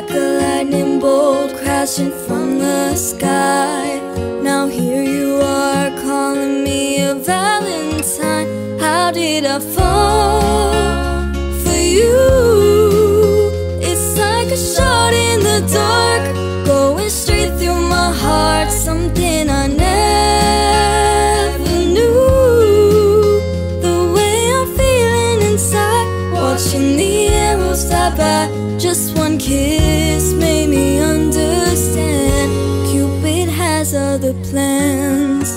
like a lightning bolt crashing from the sky. Now here you are calling me a Valentine. How did I fall for you? It's like a shot in the dark, going straight through my heart. Something I never knew. The way I'm feeling inside, watching the arrows fly by. Just one kiss made me understand Cupid has other plans.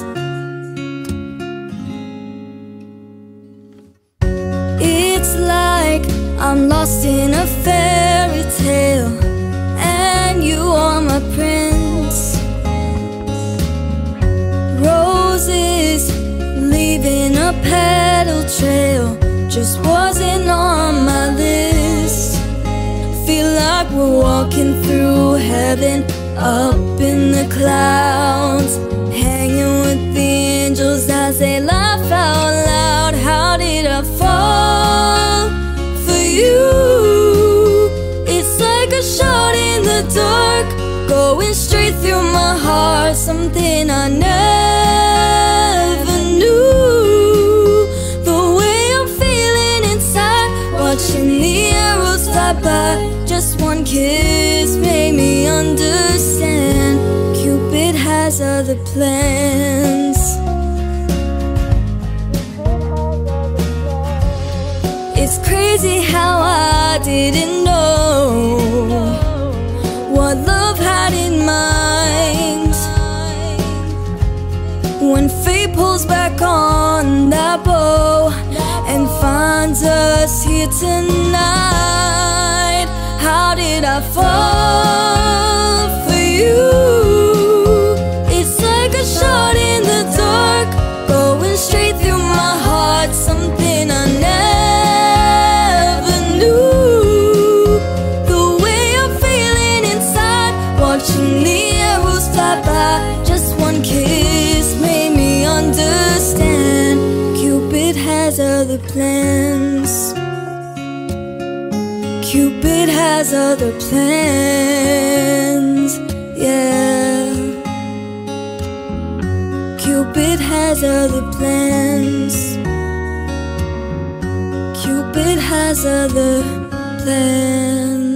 It's like I'm lost in a fairy tale, and you are my prince. Roses leaving a petal trail just wasn't on my list. Feel like we're walking through heaven, up in the clouds, hanging with the angels as they laugh out loud. How did I fall for you? It's like a shot in the dark, going straight through my heart. Something I never knew. The way I'm feeling inside, watching the arrows fly by. Just one kiss made me understand Cupid has other plans. It's crazy how I didn't know what love had in mind. When fate pulls back on that bow and finds us here tonight. How did I fall for you? It's like a shot in the dark, going straight through my heart. Something I never knew. The way I'm feeling inside, watching the arrows fly by. Just one kiss made me understand Cupid has other plans. Cupid has other plans, yeah. Cupid has other plans. Cupid has other plans.